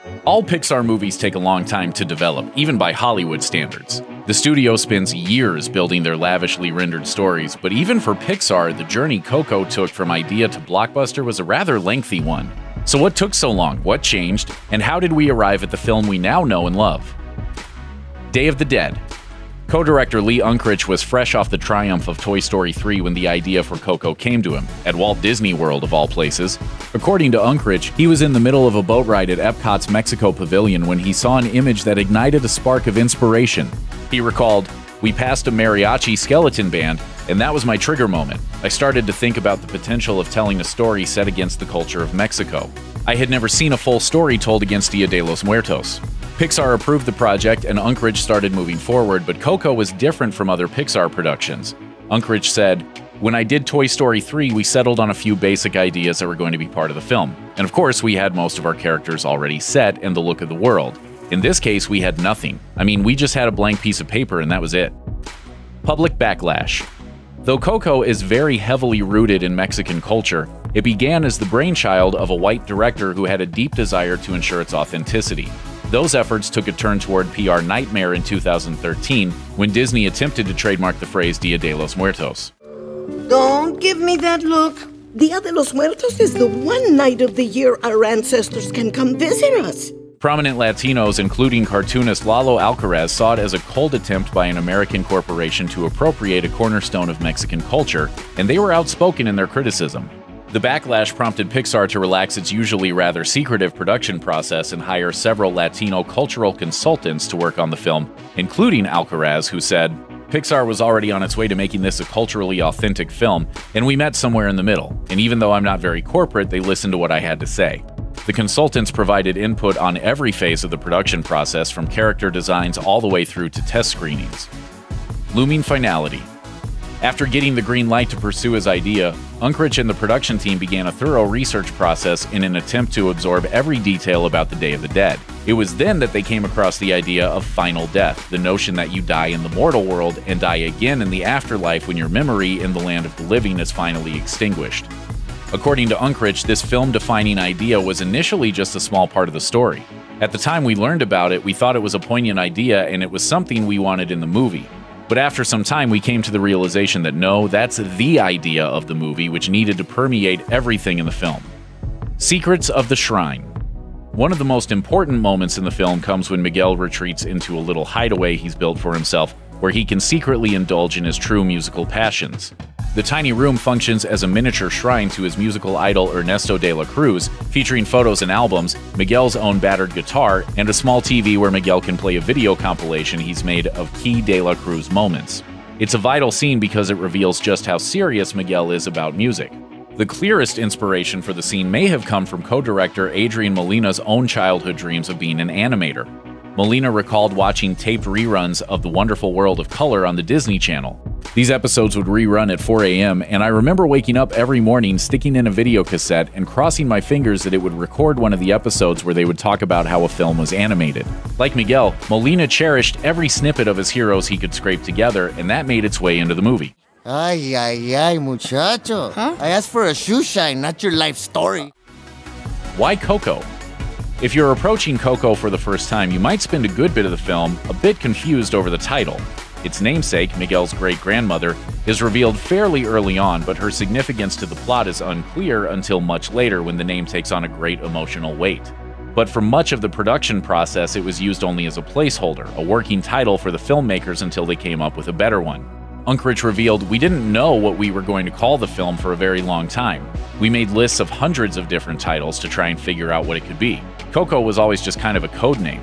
All Pixar movies take a long time to develop, even by Hollywood standards. The studio spends years building their lavishly rendered stories, but even for Pixar, the journey Coco took from idea to blockbuster was a rather lengthy one. So what took so long? What changed? And how did we arrive at the film we now know and love? Day of the Dead. Co-director Lee Unkrich was fresh off the triumph of Toy Story 3 when the idea for Coco came to him, at Walt Disney World of all places. According to Unkrich, he was in the middle of a boat ride at Epcot's Mexico Pavilion when he saw an image that ignited a spark of inspiration. He recalled, "We passed a mariachi skeleton band, and that was my trigger moment. I started to think about the potential of telling a story set against the culture of Mexico. I had never seen a full story told against Dia de los Muertos." Pixar approved the project and Unkrich started moving forward, but Coco was different from other Pixar productions. Unkrich said, "When I did Toy Story 3, we settled on a few basic ideas that were going to be part of the film. And of course, we had most of our characters already set and the look of the world. In this case, we had nothing. I mean, we just had a blank piece of paper and that was it." Public backlash. Though Coco is very heavily rooted in Mexican culture, it began as the brainchild of a white director who had a deep desire to ensure its authenticity. Those efforts took a turn toward PR nightmare in 2013 when Disney attempted to trademark the phrase Dia de los Muertos. Don't give me that look. Dia de los Muertos is the one night of the year our ancestors can come visit us. Prominent Latinos, including cartoonist Lalo Alcaraz, saw it as a cold attempt by an American corporation to appropriate a cornerstone of Mexican culture, and they were outspoken in their criticism. The backlash prompted Pixar to relax its usually rather secretive production process and hire several Latino cultural consultants to work on the film, including Alcaraz, who said, "Pixar was already on its way to making this a culturally authentic film, and we met somewhere in the middle, and even though I'm not very corporate, they listened to what I had to say." The consultants provided input on every phase of the production process, from character designs all the way through to test screenings. Looming finality. After getting the green light to pursue his idea, Unkrich and the production team began a thorough research process in an attempt to absorb every detail about the Day of the Dead. It was then that they came across the idea of final death, the notion that you die in the mortal world and die again in the afterlife when your memory in the land of the living is finally extinguished. According to Unkrich, this film-defining idea was initially just a small part of the story. At the time we learned about it, we thought it was a poignant idea and it was something we wanted in the movie. But after some time, we came to the realization that no, that's the idea of the movie, which needed to permeate everything in the film. Secrets of the Shrine. One of the most important moments in the film comes when Miguel retreats into a little hideaway he's built for himself, where he can secretly indulge in his true musical passions. The tiny room functions as a miniature shrine to his musical idol Ernesto de la Cruz, featuring photos and albums, Miguel's own battered guitar, and a small TV where Miguel can play a video compilation he's made of key de la Cruz moments. It's a vital scene because it reveals just how serious Miguel is about music. The clearest inspiration for the scene may have come from co-director Adrian Molina's own childhood dreams of being an animator. Molina recalled watching taped reruns of The Wonderful World of Color on the Disney Channel. These episodes would rerun at 4 a.m., and I remember waking up every morning, sticking in a video cassette, and crossing my fingers that it would record one of the episodes where they would talk about how a film was animated. Like Miguel, Molina cherished every snippet of his heroes he could scrape together, and that made its way into the movie. Ay, ay, ay, muchacho. Huh? I asked for a shoe shine, not your life story. Why Coco? If you're approaching Coco for the first time, you might spend a good bit of the film a bit confused over the title. Its namesake, Miguel's great-grandmother, is revealed fairly early on, but her significance to the plot is unclear until much later when the name takes on a great emotional weight. But for much of the production process, it was used only as a placeholder, a working title for the filmmakers until they came up with a better one. Unkrich revealed, "We didn't know what we were going to call the film for a very long time. We made lists of hundreds of different titles to try and figure out what it could be. Coco was always just kind of a code name."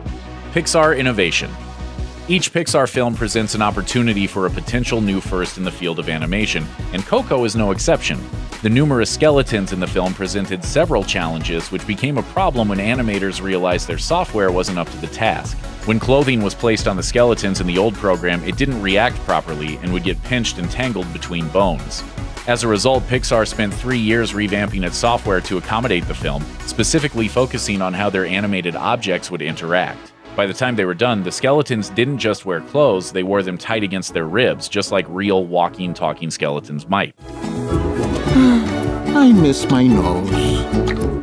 Pixar innovation. Each Pixar film presents an opportunity for a potential new first in the field of animation, and Coco is no exception. The numerous skeletons in the film presented several challenges, which became a problem when animators realized their software wasn't up to the task. When clothing was placed on the skeletons in the old program, it didn't react properly and would get pinched and tangled between bones. As a result, Pixar spent 3 years revamping its software to accommodate the film, specifically focusing on how their animated objects would interact. By the time they were done, the skeletons didn't just wear clothes, they wore them tight against their ribs, just like real walking, talking skeletons might. I miss my nose.